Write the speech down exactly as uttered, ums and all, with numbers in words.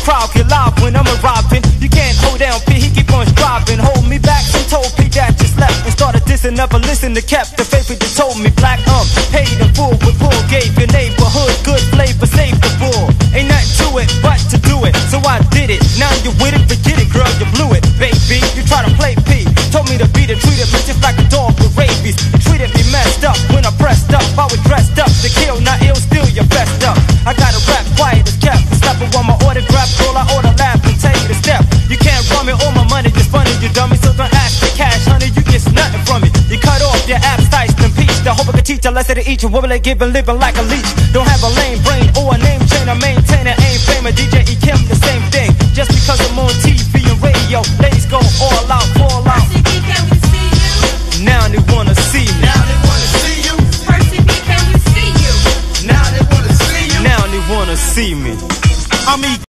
crowd get live when I'm arriving. You can't hold down P, he keep on striving. Hold me back, some told P that just left and started dissing, never listened to kept the faith that told me black um paid in full with bull, gave your neighborhood good flavor, save the bull. Ain't nothing to it but to do it, so I did it. Now you with it, forget it, girl, you blew it, baby. You try to play P, told me to beat it, treated me just like a dog with rabies. You treated me messed up when I pressed up. I was dressed up to kill, not ill, still you best up. I got a rap quiet as kept, slapping on my autograph, all I order laugh and tell you to step. You can't run me, all my money just funny, you dummy. So don't ask for cash, honey, you get nothing from me. You cut off your abs, diced and peached. I hope I can teach a lesson to each, a woman that give and living like a leech. Don't have a lame brain or a name chain, I maintain an aim, fame, a D J